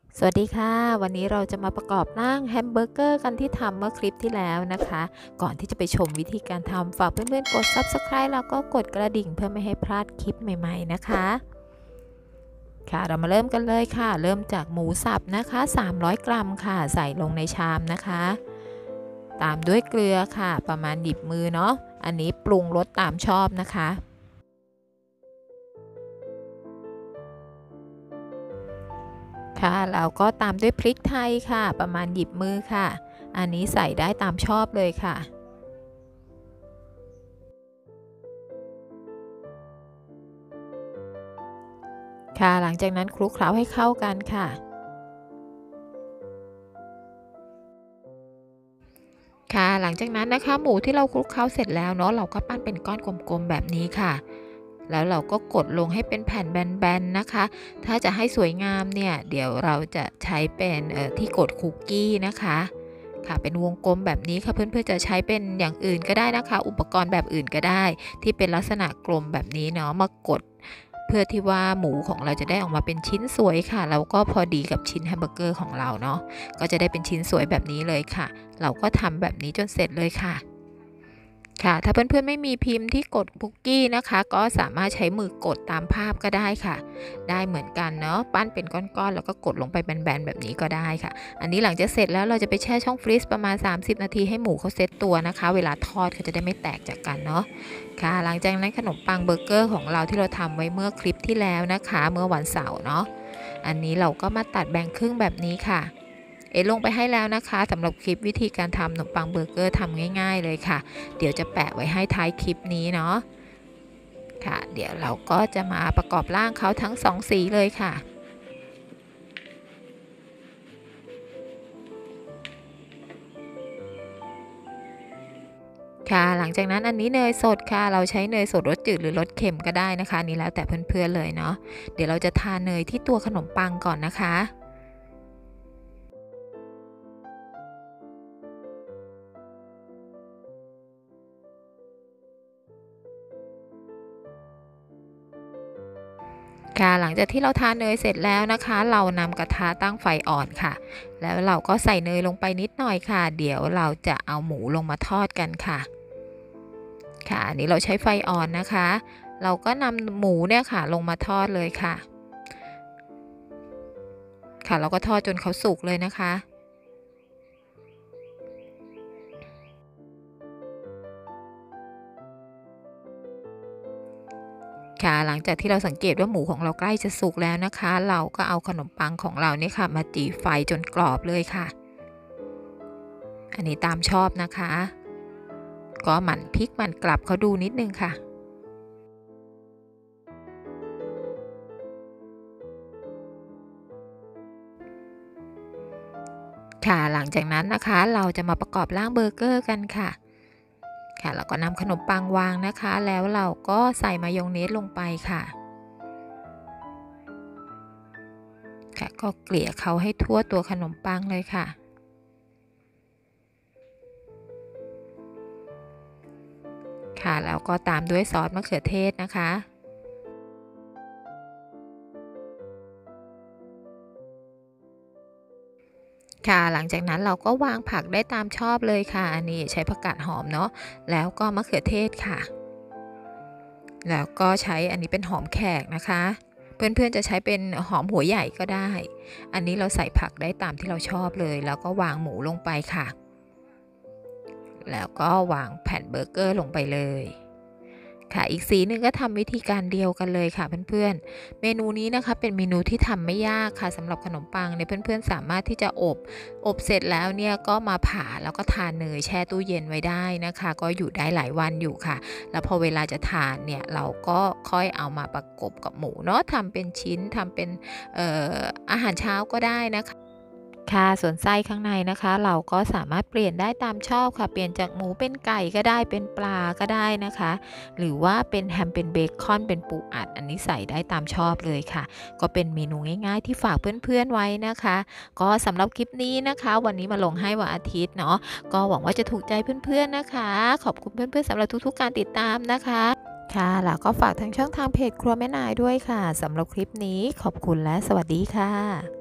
สวัสดีค่ะวันนี้เราจะมาประกอบร่างแฮมเบอร์เกอร์กันที่ทำเมื่อคลิปที่แล้วนะคะก่อนที่จะไปชมวิธีการทำฝากเพื่อนๆกด Subscribe แล้วก็กดกระดิ่งเพื่อไม่ให้พลาดคลิปใหม่ๆนะคะค่ะเรามาเริ่มกันเลยค่ะเริ่มจากหมูสับนะคะ300 กรัมค่ะใส่ลงในชามนะคะตามด้วยเกลือค่ะประมาณหยิบมือเนาะอันนี้ปรุงรสตามชอบนะคะค่ะแล้วก็ตามด้วยพริกไทยค่ะประมาณหยิบมือค่ะอันนี้ใส่ได้ตามชอบเลยค่ะค่ะหลังจากนั้นคลุกเคล้าให้เข้ากันค่ะค่ะหลังจากนั้นนะคะหมูที่เราคลุกเคล้าเสร็จแล้วเนาะเราก็ปั้นเป็นก้อนกลมๆแบบนี้ค่ะแล้วเราก็กดลงให้เป็นแผ่นแบนๆนะคะถ้าจะให้สวยงามเนี่ยเดี๋ยวเราจะใช้เป็นที่กดคุกกี้นะคะค่ะเป็นวงกลมแบบนี้ค่ะเพื่อนๆจะใช้เป็นอย่างอื่นก็ได้นะคะอุปกรณ์แบบอื่นก็ได้ที่เป็นลักษณะกลมแบบนี้เนาะมากดเพื่อที่ว่าหมูของเราจะได้ออกมาเป็นชิ้นสวยค่ะแล้วก็พอดีกับชิ้นแฮมเบอร์เกอร์ของเราเนาะก็จะได้เป็นชิ้นสวยแบบนี้เลยค่ะเราก็ทำแบบนี้จนเสร็จเลยค่ะค่ะถ้าเพื่อนๆไม่มีพิมพ์ที่กดคุกกี้นะคะก็สามารถใช้มือกดตามภาพก็ได้ค่ะได้เหมือนกันเนาะปั้นเป็นก้อนๆแล้วก็กดลงไปแบนๆแบบนี้ก็ได้ค่ะอันนี้หลังจากเสร็จแล้วเราจะไปแช่ช่องฟรีซประมาณ30 นาทีให้หมูเขาเซตตัวนะคะเวลาทอดเขาจะได้ไม่แตกจากกันเนาะค่ะหลังจากนั้นขนมปังเบอร์เกอร์ของเราที่เราทำไว้เมื่อคลิปที่แล้วนะคะเมื่อวันเสาร์เนาะอันนี้เราก็มาตัดแบ่งครึ่งแบบนี้ค่ะลงไปให้แล้วนะคะสำหรับคลิปวิธีการทำขนมปังเบอร์เกอร์ทำง่ายๆเลยค่ะเดี๋ยวจะแปะไว้ให้ท้ายคลิปนี้เนาะค่ะเดี๋ยวเราก็จะมาประกอบร่างเขาทั้ง2 สีเลยค่ะค่ะหลังจากนั้นอันนี้เนยสดค่ะเราใช้เนยสดรสจืดหรือรสเค็มก็ได้นะคะนี่แล้วแต่เพื่อนๆเลยเนาะเดี๋ยวเราจะทาเนยที่ตัวขนมปังก่อนนะคะค่ะหลังจากที่เราทาเนยเสร็จแล้วนะคะเรานำกระทะตั้งไฟอ่อนค่ะแล้วเราก็ใส่เนยลงไปนิดหน่อยค่ะเดี๋ยวเราจะเอาหมูลงมาทอดกันค่ะค่ะอันนี้เราใช้ไฟอ่อนนะคะเราก็นำหมูเนี่ยค่ะลงมาทอดเลยค่ะค่ะเราก็ทอดจนเขาสุกเลยนะคะค่ะหลังจากที่เราสังเกตว่าหมูของเราใกล้จะสุกแล้วนะคะเราก็เอาขนมปังของเราเนี่ยค่ะมาจี่ไฟจนกรอบเลยค่ะอันนี้ตามชอบนะคะก็หมั่นพลิกหมั่นกลับเขาดูนิดนึงค่ะ ค่ะหลังจากนั้นนะคะเราจะมาประกอบร่างเบอร์เกอร์กันค่ะค่ะเราก็นำขนมปังวางนะคะแล้วเราก็ใส่มายองเนสลงไปค่ะค่ะก็เกลี่ยเขาให้ทั่วตัวขนมปังเลยค่ะค่ะแล้วก็ตามด้วยซอสมะเขือเทศนะคะค่ะหลังจากนั้นเราก็วางผักได้ตามชอบเลยค่ะอันนี้ใช้ผักกาดหอมเนาะแล้วก็มะเขือเทศค่ะแล้วก็ใช้อันนี้เป็นหอมแขกนะคะเพื่อนๆจะใช้เป็นหอมหัวใหญ่ก็ได้อันนี้เราใส่ผักได้ตามที่เราชอบเลยแล้วก็วางหมูลงไปค่ะแล้วก็วางแผ่นเบอร์เกอร์ลงไปเลยค่ะอีกสีหนึ่งก็ทำวิธีการเดียวกันเลยค่ะเพื่อนๆเมนูนี้นะคะเป็นเมนูที่ทำไม่ยากค่ะสำหรับขนมปังเนี่ยเพื่อนๆสามารถที่จะอบเสร็จแล้วเนี่ยก็มาผ่าแล้วก็ทานเนยแช่ตู้เย็นไว้ได้นะคะก็อยู่ได้หลายวันอยู่ค่ะแล้วพอเวลาจะทานเนี่ยเราก็ค่อยเอามาประกบกับหมูเนาะทำเป็นชิ้นทำเป็นอาหารเช้าก็ได้นะคะ ค่ะส่วนไส้ข้างในนะคะเราก็สามารถเปลี่ยนได้ตามชอบค่ะเปลี่ยนจากหมูเป็นไก่ก็ได้เป็นปลาก็ได้นะคะหรือว่าเป็นแฮมเป็นเบคอนเป็นปูอัดอันนี้ใส่ได้ตามชอบเลยค่ะก็เป็นเมนูง่ายๆที่ฝากเพื่อนๆไว้นะคะก็สำหรับคลิปนี้นะคะวันนี้มาลงให้วันอาทิตย์เนาะก็หวังว่าจะถูกใจเพื่อนๆนะคะขอบคุณเพื่อนๆสำหรับทุกๆการติดตามนะคะค่ะแล้วก็ฝากทางช่องทางเพจครัวแม่นายด้วยค่ะสำหรับคลิปนี้ขอบคุณและสวัสดีค่ะ